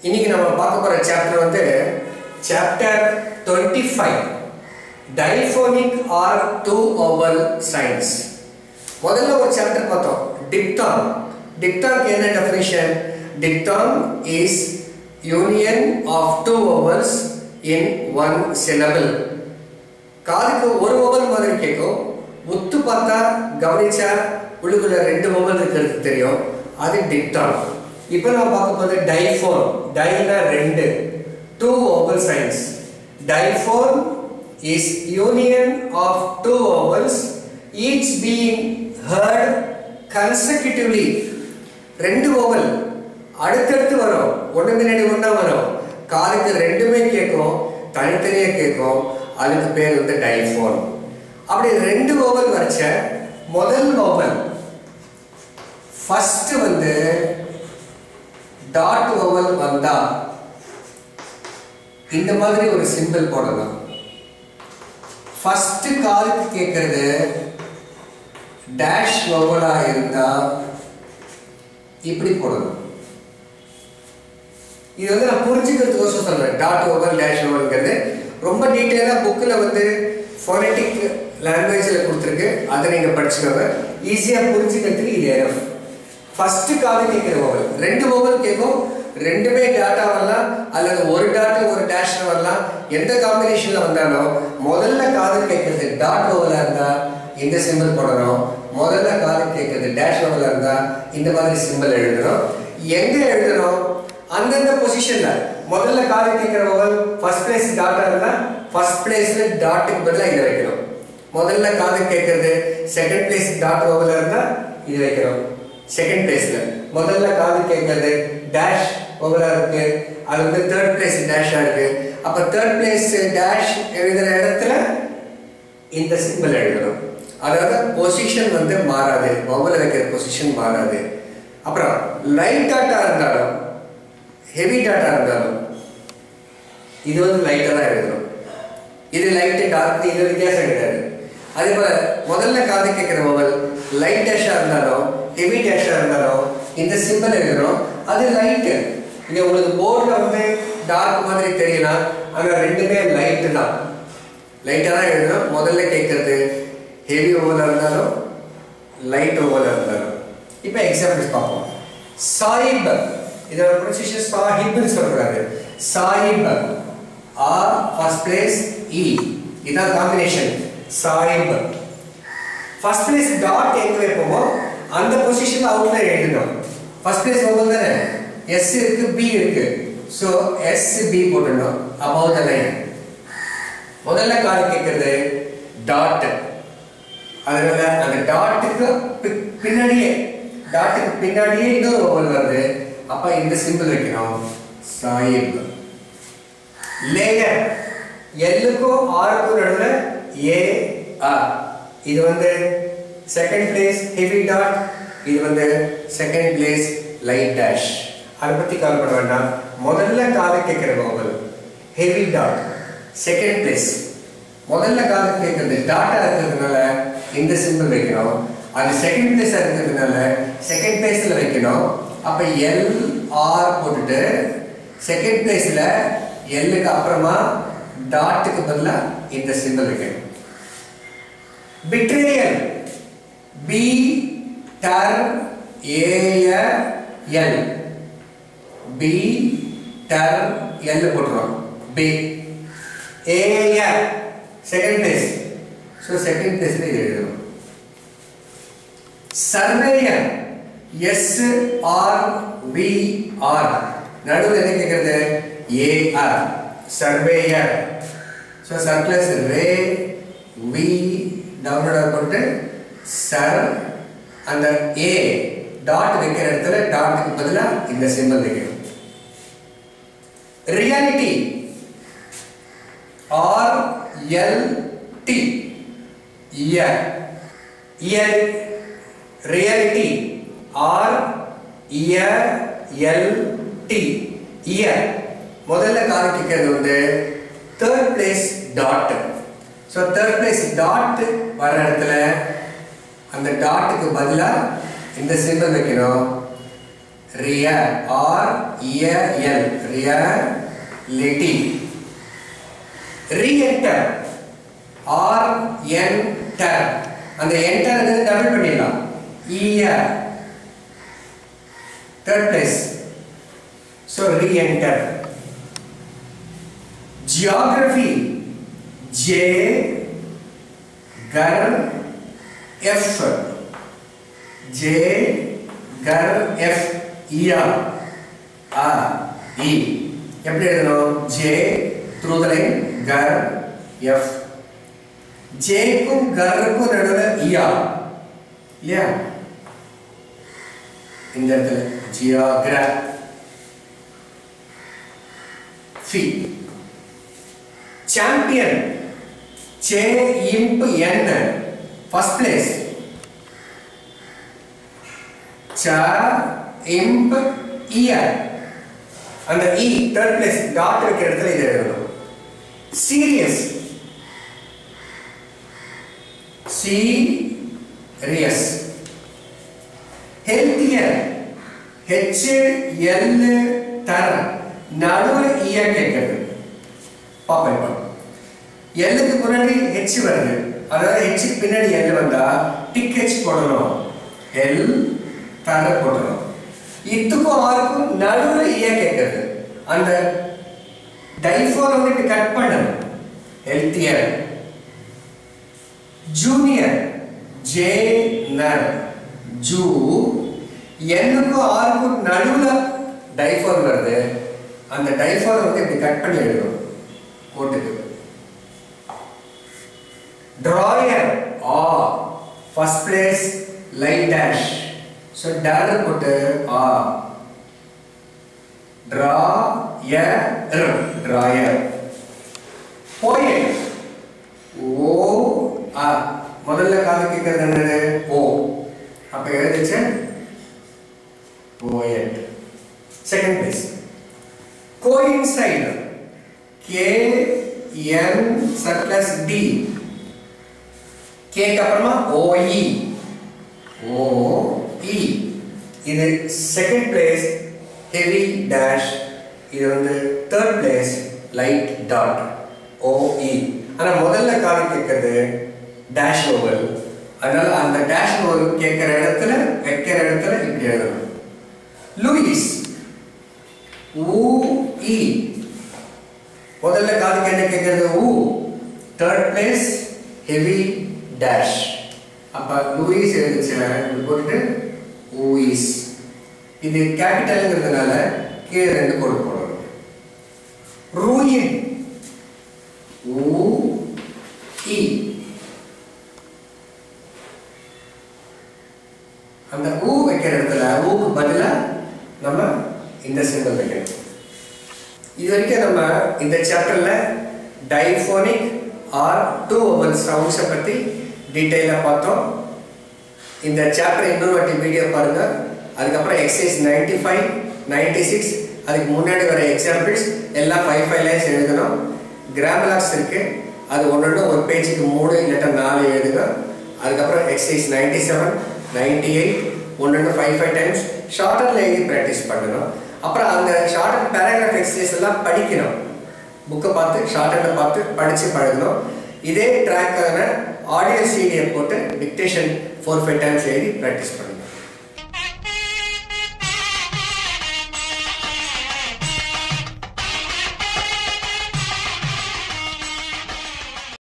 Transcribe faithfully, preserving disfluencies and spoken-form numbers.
இன்னைக்கு நம்ம பார்க்க போற சாப்டர் வந்து chapter twenty-five diphonic or two vowel signs. முதல்ல ஒரு சாப்டர் பார்த்தோம் diphthong. diphthong என்ன definition? diphthong is union of two vowels in one syllable. காதுக்கு ஒரு vowel மாதிரி கேட்கும், உத்து பார்த்தா கவனிச்சா உள்ளுக்குள்ள ரெண்டு vowel இருக்கிறது தெரியும், அது diphthong. இப்போ நான் பார்க்க போறது diphone. டைனா ரெண்டு, two vowel signs. Diphone is union of two vowels each being heard consecutively. ரெண்டு vowel அடுத்தடுத்து வரும், ஒண்ணு பின்னாடி ஒண்ணா வரும், காதுக்கு ரெண்டுமே கேட்கும், தனித்தனியா கேட்கும், அதுக்கு பேர் வந்து diphone. அப்படி ரெண்டு vowel வச்ச முதல் vowel ஃபர்ஸ்ட் வந்து டாட் vowel வந்தா இந்த மாதிரி ஒரு சிம்பிள் போடலாம். ஃபர்ஸ்ட் காதுக்கு கேட்கிறது டேஷ் vowel-ஆ இருந்தா இப்படி போடணும். இது வந்து நான் புரிஞ்சுக்கிறதுக்கோசம் சொல்றேன். டாட் vowel டேஷ் vowelங்கிறது ரொம்ப டீட்டெயிலா புக்ல வந்து ஃபோனடிக் லாங்குவேஜ்ல கொடுத்திருக்கு, அதை நீங்க படிச்சுக்கோங்க. ஈஸியா புரிஞ்சுக்கிறதுக்கு இது எஃப். ஃபர்ஸ்ட் காது கேட்கிற vowel ரெண்டு vowel கேட்கும், ரெண்டுமே டாட்டா வரலாம் அல்லது ஒரு டாட் ஒரு டேஷ் வரலாம். எந்த காம்பினேஷன்ல வந்தாலும் முதல்ல காது கேட்கிறது டாட் vowel-ஆ இருந்தா இந்த சிம்பிள் போடணும், முதல்ல காது கேட்கிறது டேஷ் vowel-ஆ இருந்தா இந்த மாதிரி சிம்பிள் எழுதணும். எங்க எழுதணும்? அந்தந்த பொசிஷன்ல. முதல்ல காது கேட்கிற vowel ஃபர்ஸ்ட் பிளேஸ் டாட்டா இருந்தா ஃபர்ஸ்ட் பிளேஸ்ல டாட்டுக்கு பதிலா இதை வைக்கணும். முதல்ல காது கேட்கிறது செகண்ட் பிளேஸ் டாட் vowel-ஆ இருந்தா இது வைக்கணும் செகண்ட் பிளேஸ்ல. முதல்ல காது கேட்கிறது டேஷ் vowel-ஆ இருக்கு, அது வந்து தேர்ட் பிளேஸ் டேஷா இருக்கு. அப்ப தேர்ட் பிளேஸ் டேஷ் எழுதுற இடத்துல இந்த சிம்பிள் எழுதணும். அதாவது பொசிஷன் வந்து மாறாது, vowel வைக்கிற பொசிஷன் மாறாது. அப்புறம் லைட் டாட்டா இருந்தாலும் ஹெவி டாட்டா இருந்தாலும் இது வந்து லைட்டா தான் எழுதணும். இது லைட் டார்க் இது வித்தியாசம் கிடையாது. அதே போல முதல்ல காது கேட்கிற vowel லைட் டேஷா இருந்தாலும் ஹெவி டேஷா இருந்தாலும் இந்த சிம்பிள் எழுதணும், அது லைட். இங்க உங்களுக்கு போர்ட்ல வந்து டார்க் மாதிரி தெரியலாம், ஆனா ரெண்டுமே லைட் தான், லைட்டா தான் எழுதணும். முதல்ல கேட்கறது ஹெவி vowel-ஆ இருந்தாலும் லைட் vowel-ஆ இருந்தாலும். இப்போ எக்ஸாம்பிள்ஸ் பார்ப்போம். சாயிப், இதோட ப்ரொனன்சியேஷன் சாஹிப்னு சொல்றாரு. சாயிப் ஆ ஃபர்ஸ்ட் பிளேஸ் இ, இதான் காம்பினேஷன் சாயிப். ஃபர்ஸ்ட் பிளேஸ் டாட் எங்க வைப்போமோ அந்த பொசிஷன்ல அவுட்ல எழுதணும். ஃபர்ஸ்ட் பிளேஸ் vowel தானே, எஸ் இருக்கு பி இருக்கு, சோ எஸ் பி போடணும் above the line. முதல்ல காது கேட்கிறது டாட், அதனால அந்த டாட்டுக்கு பின்னாடியே டாட்டுக்கு பின்னாடியே இன்னொரு vowel வருது, அப்ப இந்த சிம்பிள் வைக்கணும் சாயிப். லேயர் எல்லுக்கும் ஆருக்கும் நடுவுல ஏ ஆ, இது வந்து செகண்ட் பிளேஸ் ஹெவி டாட், இது வந்து செகண்ட் பிளேஸ் லைட் டேஷ். அதை பத்தி கவலைப்பட வேண்டாம். முதல்ல காது கேட்கிற vowel heavy dot, second place. முதல்ல காது கேட்கறது டாட்டா இருக்கிறதுனால இந்த சிம்பிள் வைக்கணும், அது செகண்ட் பிளேஸ் இருக்கிறதுனால செகண்ட் பிளேஸ்ல வைக்கணும். அப்ப எல் ஆர் போட்டுட்டு செகண்ட் பிளேஸ்ல எல்லுக்கு அப்புறமா டாட்டுக்கு பதிலா இந்த சிம்பிள் வைக்கணும். betrayal b tar a l b tar l போடுறோம் b a second place, so second பிளேஸ்ல இது எழுதணும். Surveyor s r v r, நடுவுல என்ன கேக்குறது a r, surveyor. So surplus ரே v டவுன்லோட் பண்ணிட்டு சர், அந்த ஏ டாட் வைக்கிற இடத்துல டாட்டுக்கு பதிலா இந்த சிம்பிள் வைக்கணும். Reality R L T, ear ear reality R ear L T ear. முதல்ல காது கேட்கிறது வந்து third place dot, so third place dot வர இடத்துல அந்த டாட்டுக்கு பதிலா இந்த சிம்பிள் வைக்கணும். real or real reality. Re-enter or enter. அந்த enter ங்கிறது டபுள் பண்ணிடலாம். ear third place. So re-enter. Geography J gar F J gar F ear a e எப்படி எழுதணும்? J through the line gar F J க்கும் gar க்கும் நடுவுல ear இல்லையா? இந்த இடத்துல geography. Champion Ch imp n first place. Cha imp ear and e third place dot இருக்கிற இடத்துல இது எழுதணும். Serious serious. Healthier H L தர நடுவுல ear கேட்கிறது. பாப்போம். L க்கு முன்னாடி H வருது. அதாவது H க்கு பின்னாடி L வந்தா டிக் H போடணும். L தர போடணும். இதுக்கும் ஆர்க்கும் நடுவுல ear கேட்கிறது. அந்த டைஃபோன் வந்து கட் பண்ணணும். Healthier. Junior J னர் ஜூ என்னுக்கும் ஆர்க்கும் நடுவுல டைஃபோன் வருது. அந்த டைஃபோன் வந்து இப்படி கட் பண்ணி எழுதணும். போட்டுக்கு drawer a first place line dash. So dar போட்டு a drawer drawer. Poet o a முதல்ல கால கேக்குறது என்னது? o அப்ப எழுதிச்சு poet. Second place coincide K N surplus D K க்கு அப்புறமா O E O E இது second place heavy dash இது வந்து third place light dot O E. ஆனா முதல்ல கால கேக்குறது dash vowel. அதனால அந்த dash vowel கேக்குற இடத்துல வைக்கிற இடத்துல இப்படி எழுதணும். Louis U E முதல்ல காதுக்கு என்ன கேக்குறது? U third place heavy dash. அப்ப லூயிஸ் எழுதிச்சேன் இப்படி போட்டுட்டு ஊயிஸ். இது கேபிட்டல்ங்கிறதுனால கீழே ரெண்டு கோடு போடணும். ரூயின் ஊ இ அந்த ஊ வைக்கிற இடத்துல ஊக்கு பதிலா நம்ம இந்த சிம்பிள் வைக்கணும். இது வரைக்கும் நம்ம இந்த சாப்டர்ல டைஃபோனிக் ஆர் டூ வவல் சவுண்ட்ஸை பற்றி டீட்டெயிலாக பார்த்தோம். இந்த சாப்டர் இன்னொரு வாட்டி வீடியோ பாருங்க. அதுக்கப்புறம் exercise ninety five ninety six அதுக்கு முன்னாடி வர எக்ஸாம்பிள்ஸ் எல்லாம் ஃபைவ் ஃபைவ் லைன்ஸ் எழுதணும். கிராமலாக்ஸ் இருக்கு, அது ஒன்று ஒரு பேஜுக்கு மூணு இல்லாட்டா நாலு எழுதுங்க. அதுக்கப்புறம் exercise ninety seven ninety eight ஒன்று ஃபைவ் ஃபைவ் டைம்ஸ் ஷார்ட்டரில் எழுதி ப்ராக்டிஸ் பண்ணணும். அப்புறம் அந்த ஷார்ட்டர் பேராகிராஃப் எக்ஸசைஸ் எல்லாம் படிக்கணும். புக்கை பார்த்து ஷார்ட்டரில் பார்த்து படித்து பழகணும். இதே ட்ராக்கான ஆடியோ சீடியை போட்டு டிக்டேஷன் ஃபோர் ஃபைவ் டைம்ஸ் எழுதி ப்ராக்டிஸ் பண்ணுங்க.